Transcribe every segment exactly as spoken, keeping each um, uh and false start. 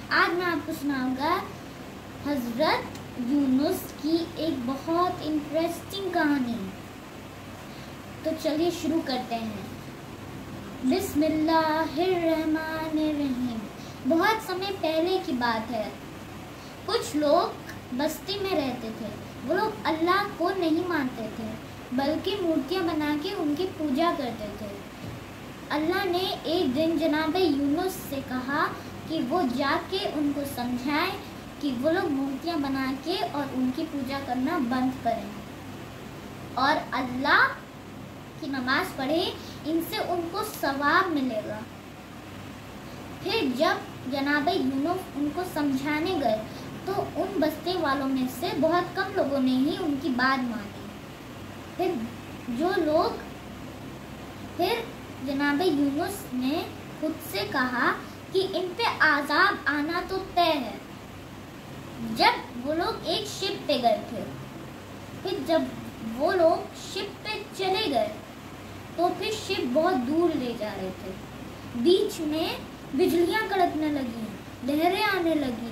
आज मैं आपको सुनाऊंगा हजरत यूनुस की एक बहुत इंटरेस्टिंग कहानी। तो चलिए शुरू करते हैं। बिस्मिल्लाहिर्रहमानिर्रहीम। बहुत समय पहले की बात है। कुछ लोग बस्ती में रहते थे। वो लोग अल्लाह को नहीं मानते थे, बल्कि मूर्तियां बना के उनकी पूजा करते थे। अल्लाह ने एक दिन जनाब यूनुस से कहा कि वो जाके उनको समझाएं कि वो लोग मूर्तियां बना के और उनकी पूजा करना बंद करें और अल्लाह की नमाज पढ़े, इनसे उनको सवाब मिलेगा। फिर जब जनाब यूनुस उनको समझाने गए तो उन बस्ती वालों में से बहुत कम लोगों ने ही उनकी बात मानी। फिर जो लोग फिर जनाब यूनुस ने खुद से कहा कि इन पे आज़ाब आना तो तय है। जब वो लोग एक शिप पे गए थे, फिर जब वो लोग शिप पे चले गए तो फिर शिप बहुत दूर ले जा रहे थे। बीच में बिजलियां कड़कने लगी, लहरें आने लगी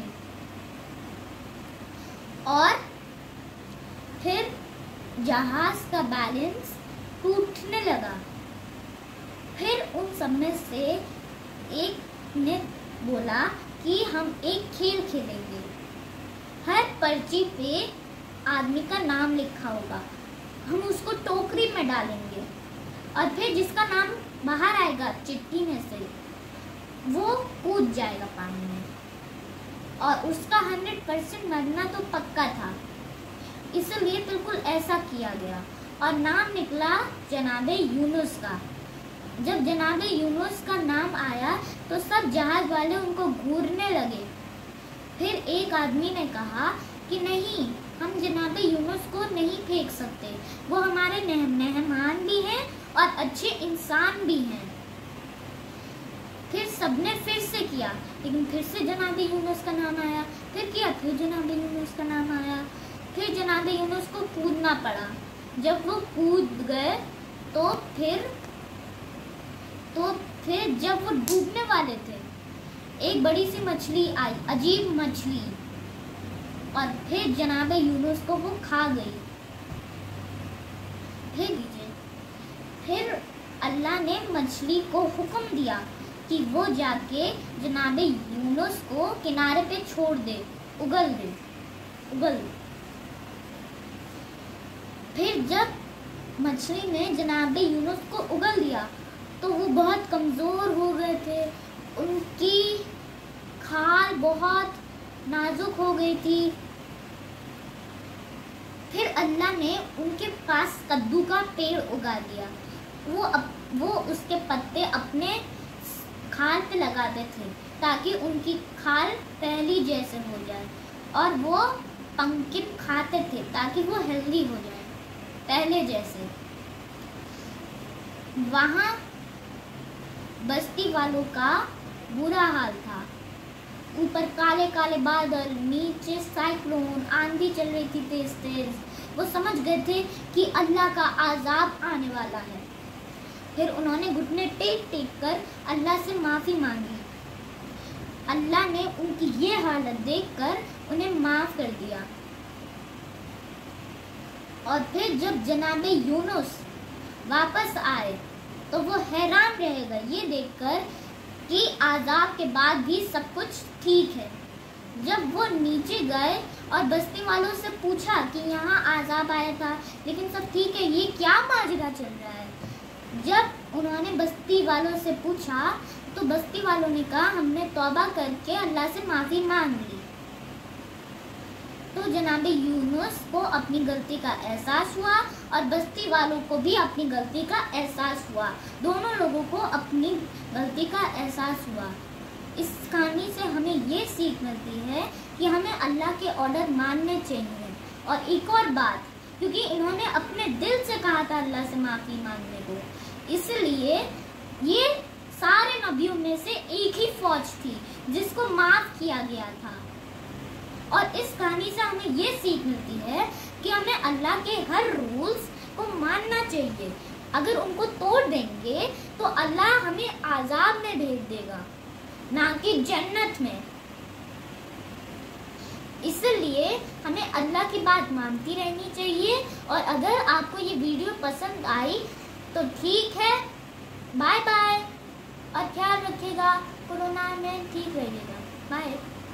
और फिर जहाज का बैलेंस टूटने लगा। फिर उन सब में से एक ने बोला कि हम एक खेल खेलेंगे। हर पर्ची पे आदमी का नाम लिखा होगा, हम उसको टोकरी में डालेंगे और फिर जिसका नाम बाहर आएगा चिट्ठी में से, वो कूद जाएगा पानी में और उसका हंड्रेड परसेंट मरना तो पक्का था। इसलिए बिल्कुल ऐसा किया गया और नाम निकला जनाब यूनुस का। जब जनाब यूनुस का नाम आया तो सब जहाज वाले उनको घूरने लगे। फिर एक आदमी ने कहा कि नहीं, हम जनाब यूनुस को नहीं फेंक सकते, वो हमारे मेहमान भी हैं और अच्छे इंसान भी हैं। फिर सबने फिर से किया, लेकिन फिर से जनाब यूनुस का नाम आया। फिर किया, फिर जनाब यूनुस का नाम आया। फिर जनाब यूनुस को कूदना पड़ा। जब वो कूद गए तो फिर तो फिर जब वो डूबने वाले थे, एक बड़ी सी मछली आई, अजीब मछली, और फिर जनाब यूनुस को वो खा गई। फिर फिर अल्लाह ने मछली को हुक्म दिया कि वो जाके जनाब यूनुस को किनारे पे छोड़ दे, उगल दे उगल फिर जब मछली ने जनाब यूनुस को उगल दिया तो वो बहुत कमज़ोर हो गए थे। उनकी खाल बहुत नाजुक हो गई थी। फिर अल्लाह ने उनके पास कद्दू का पेड़ उगा दिया। वो अप, वो उसके पत्ते अपने खाल पे लगाते थे ताकि उनकी खाल पहली जैसे हो जाए, और वो पंकिन खाते थे ताकि वो हेल्दी हो जाए पहले जैसे। वहाँ बस्ती वालों का बुरा हाल था। ऊपर काले काले बादल, नीचे साइक्लोन, आंधी चल रही थी तेज तेज। वो समझ गए थे कि अल्लाह का आज़ाब आने वाला है। फिर उन्होंने घुटने टेक टेक कर अल्लाह से माफ़ी मांगी। अल्लाह ने उनकी ये हालत देखकर उन्हें माफ़ कर दिया। और फिर जब जनाब यूनुस वापस आए तो वो हैरान रह गए ये देखकर कि आज़ाब के बाद भी सब कुछ ठीक है। जब वो नीचे गए और बस्ती वालों से पूछा कि यहाँ आज़ाब आया था लेकिन सब ठीक है, ये क्या माजरा चल रहा है। जब उन्होंने बस्ती वालों से पूछा तो बस्ती वालों ने कहा, हमने तौबा करके अल्लाह से माफ़ी मांग ली। तो जनाब यूनुस को अपनी गलती का एहसास हुआ और बस्ती वालों को भी अपनी गलती का एहसास हुआ। दोनों लोगों को अपनी गलती का एहसास हुआ। इस कहानी से हमें ये सीख मिलती है कि हमें अल्लाह के ऑर्डर मानने चाहिए। और एक और बात, क्योंकि इन्होंने अपने दिल से कहा था अल्लाह से माफ़ी मांगने को, इसलिए ये सारे नबियों में से एक ही फौज थी जिसको माफ़ किया गया था। और इस कहानी से हमें ये सीख मिलती है कि हमें अल्लाह के हर रूल्स को मानना चाहिए। अगर उनको तोड़ देंगे तो अल्लाह हमें आज़ाब में भेज देगा, ना कि जन्नत में। इसीलिए हमें अल्लाह की बात मानती रहनी चाहिए। और अगर आपको ये वीडियो पसंद आई तो ठीक है, बाय बाय, और ख्याल रखिएगा, कोरोना में ठीक रहिएगा, बाय।